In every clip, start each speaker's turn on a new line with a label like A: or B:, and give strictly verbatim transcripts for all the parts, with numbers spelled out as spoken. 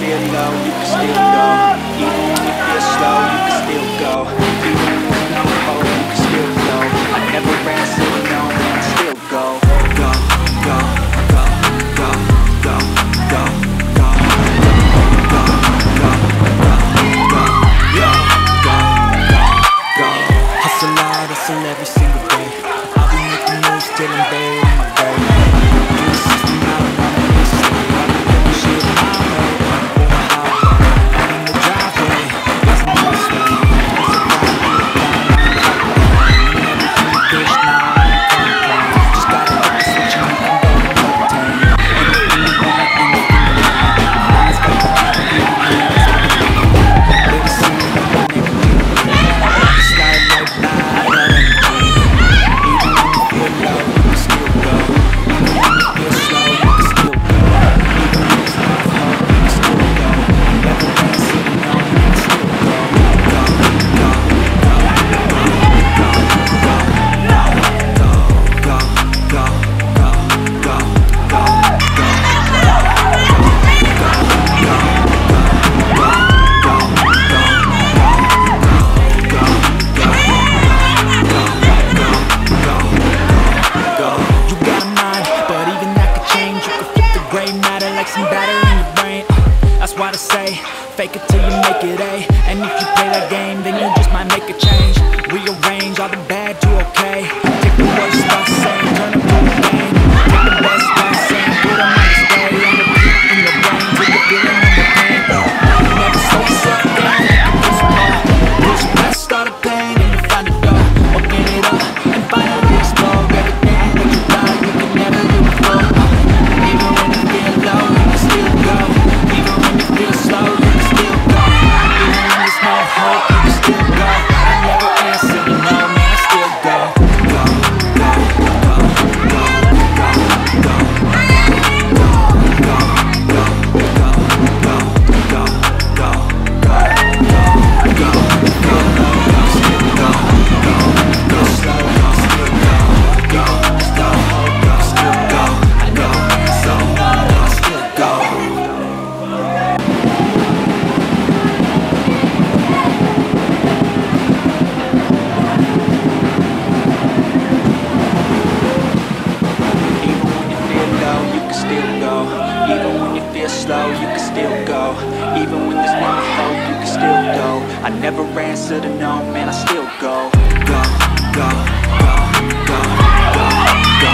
A: feel low, you can still go. Even when you feel slow, you can still go. Even when there's no hope, you can still go. I never answer to no, man, I still go. Go, go, go, go, go, go, go, go, go, go, go, go, go, go. Hustle hard, hustle every single day. I'll be making moves till I'm buried in my grave. Through the system, I don't wanna be a slave. I'll be doing shit my way, on my highway, and in the driveway, there's no way. It's a ride, be a down, I'm a pipeline. And everything you bitch, now I ain't complain. Just gotta hit the switch and you can go and obtain anything you want, anything you want. Eyes got the heart, you can be the baby, see me when I make a dream. It's like right now, I got anything. Even when you feel low, you can still go. Even when you feel slow, you can still go. Even when there's no hope, you can still go. Never been sitting on, you can still go. Go, go, go, go, go, go, go, go, go, go, go, go, you got a mind, but even that could change. You could flip the gray matter like some batter in your brain. That's why they say, fake it till you make it A. And if you play that game, then you just might make a change. Rearrange all the bad to okay. Take the worst thoughts saying, turn them to a game. Take the best thoughts saying, put them on display. On the beat in your brain till you're feeling in the pain. Never slow yourself down, you can push more. Push past, start a pain, and you find a door. Open it up, and finally explore everything that you thought you could never do before. Even when you feel low, you can still go. Even when you feel slow, you can still go. Even when there's no hope, you can still go. I never answer to no, man, I still go. Go, go, go, go, go, go, go, go, go, go, go, go, go, go, go, go, go, still go, go, go slow, go, still go, go, slow, go, still go. I never answer to no, man, I still go. Even when you feel low, you can still go. Even when you feel slow, you can still go. Even when there's no hope, you can still go. I never answer to no, man, I still go. Go, go, go, go, go, go,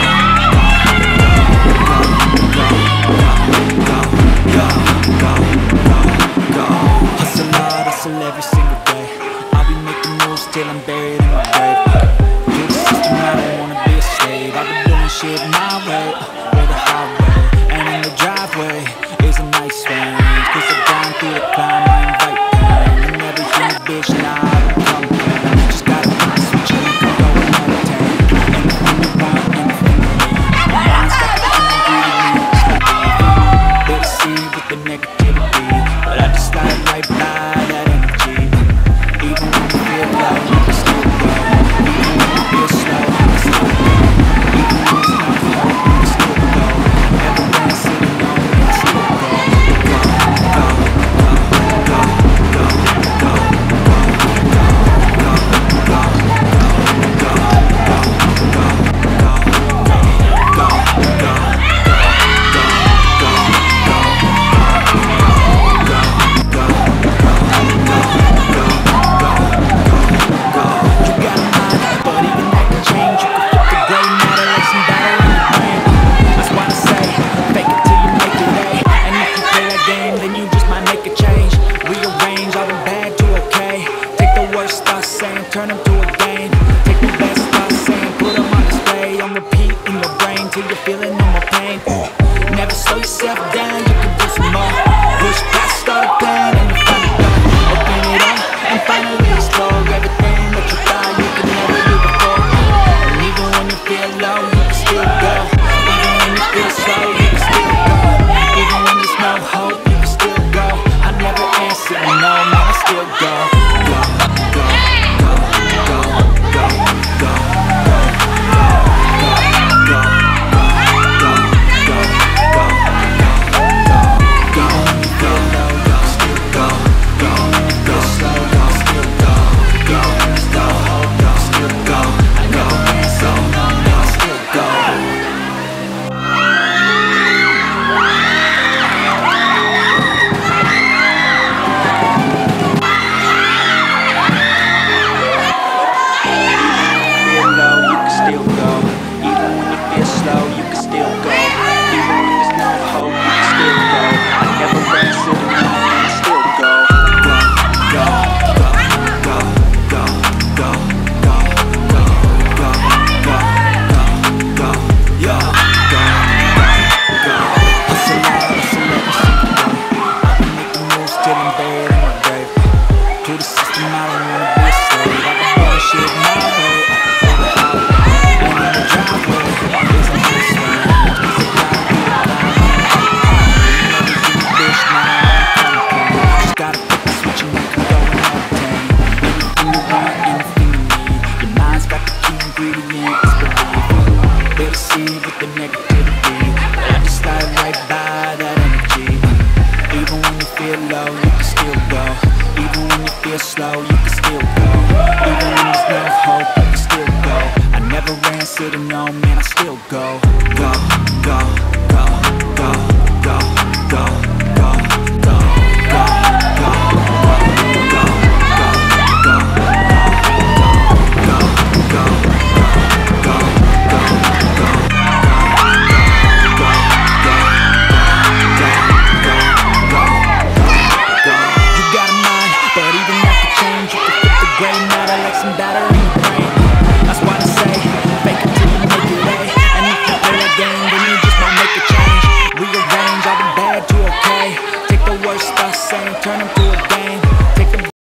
A: go, go, go, go, go. Hustle hard, hustle every single day. I'll be making moves till I'm buried in my grave. Through the system, I don't wanna be a slave. I've been doing shit my way, or the highway, and in the driveway is a nice range. Cause I've gone through the climb, I invite pain. And everything a bitch, now I don't complain. Just gotta hit the switch and you can go and meditate. to know, man, I still go. Go, go, go, go, go, go, go, go, go, go, go, go, go, go, go, go, go, go, go. Batter in your brain, that's why I say fake it till you make it A. And if you play that game, then you just might make a change. Rearrange all the bad to okay. Take the worst I say and turn them to a game.